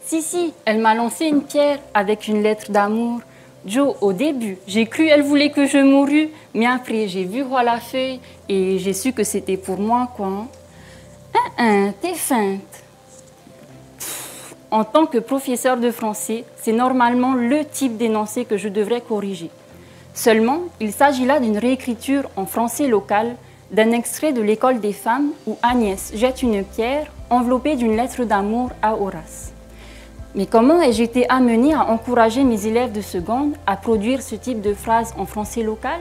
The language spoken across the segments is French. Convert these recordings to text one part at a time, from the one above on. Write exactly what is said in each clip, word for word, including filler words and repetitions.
Si, si, elle m'a lancé une pierre avec une lettre d'amour. Joe, au début, j'ai cru qu'elle voulait que je mourût, mais après, j'ai vu voir la feuille et j'ai su que c'était pour moi, quoi. Hein, hein, t'es feinte. Pff, en tant que professeur de français, c'est normalement le type d'énoncé que je devrais corriger. Seulement, il s'agit là d'une réécriture en français local d'un extrait de l'École des femmes où Agnès jette une pierre enveloppée d'une lettre d'amour à Horace. Mais comment ai-je été amenée à encourager mes élèves de seconde à produire ce type de phrase en français local?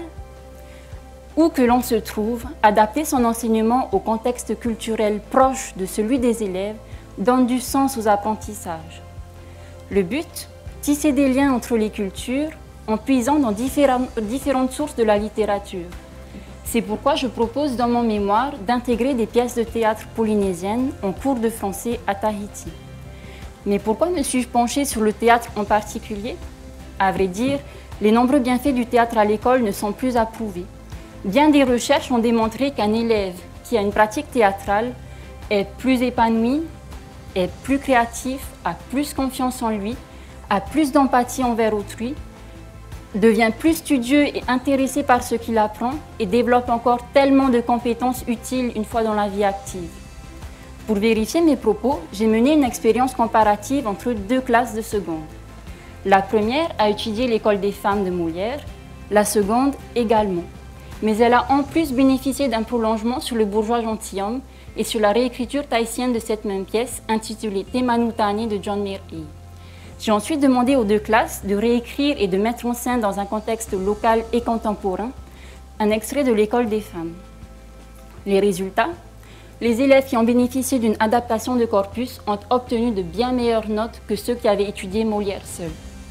Où que l'on se trouve, adapter son enseignement au contexte culturel proche de celui des élèves donne du sens aux apprentissages. Le but, tisser des liens entre les cultures en puisant dans différentes, différentes sources de la littérature. C'est pourquoi je propose dans mon mémoire d'intégrer des pièces de théâtre polynésiennes en cours de français à Tahiti. Mais pourquoi me suis-je penchée sur le théâtre en particulier? À vrai dire, les nombreux bienfaits du théâtre à l'école ne sont plus approuvés. Bien des recherches ont démontré qu'un élève qui a une pratique théâtrale est plus épanoui, est plus créatif, a plus confiance en lui, a plus d'empathie envers autrui, devient plus studieux et intéressé par ce qu'il apprend et développe encore tellement de compétences utiles une fois dans la vie active. Pour vérifier mes propos, j'ai mené une expérience comparative entre deux classes de seconde. La première a étudié l'École des femmes de Molière, la seconde également. Mais elle a en plus bénéficié d'un prolongement sur le bourgeois gentilhomme et sur la réécriture tahitienne de cette même pièce intitulée Temanutani de John Mir'Ey. J'ai ensuite demandé aux deux classes de réécrire et de mettre en scène dans un contexte local et contemporain un extrait de l'École des femmes. Les résultats? Les élèves qui ont bénéficié d'une adaptation de corpus ont obtenu de bien meilleures notes que ceux qui avaient étudié Molière seuls.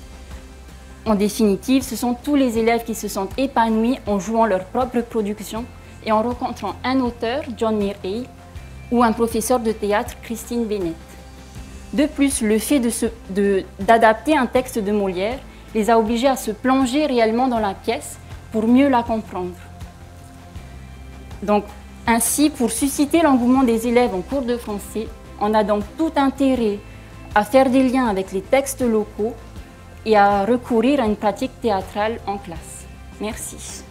En définitive, ce sont tous les élèves qui se sentent épanouis en jouant leur propre production et en rencontrant un auteur, John Mir'Ey, ou un professeur de théâtre, Christine Bennett. De plus, le fait de se, de, d'adapter un texte de Molière les a obligés à se plonger réellement dans la pièce pour mieux la comprendre. Donc, ainsi, pour susciter l'engouement des élèves en cours de français, on a donc tout intérêt à faire des liens avec les textes locaux et à recourir à une pratique théâtrale en classe. Merci.